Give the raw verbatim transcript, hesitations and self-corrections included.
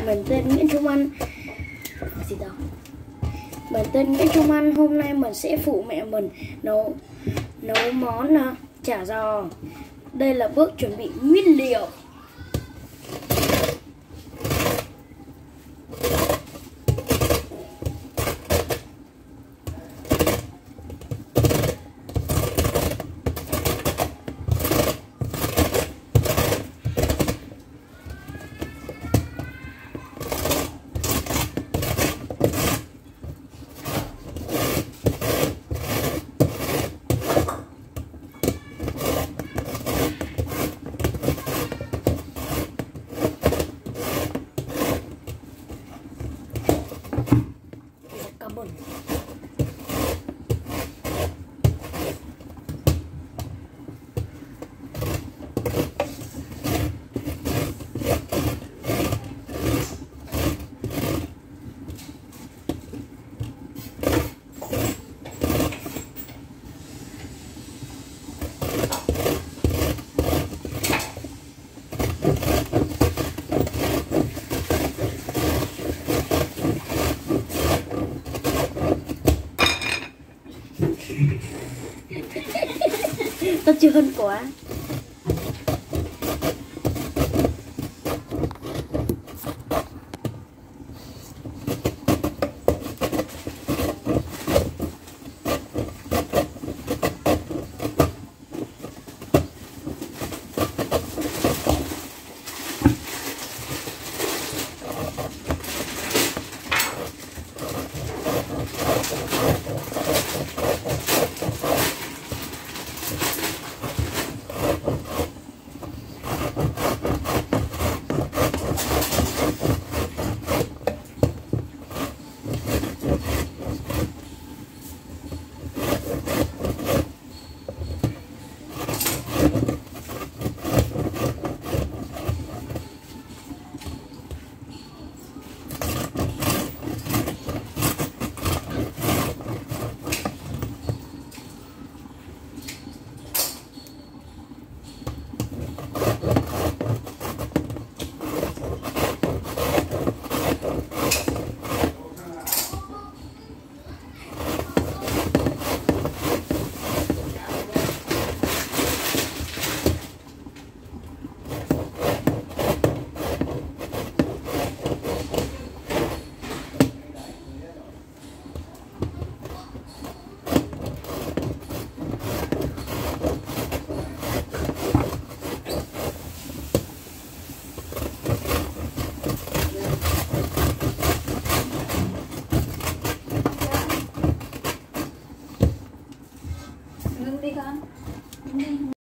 Mình tên Nguyễn Trung An. Gì đó? Mình tên Nguyễn Trung An. Hôm nay mình sẽ phụ mẹ mình nấu nấu món uh, chả giò. Đây là bước chuẩn bị nguyên liệu. Carbon. Tao chưa hơn quá. Ngưng đi con. Ngưng đi.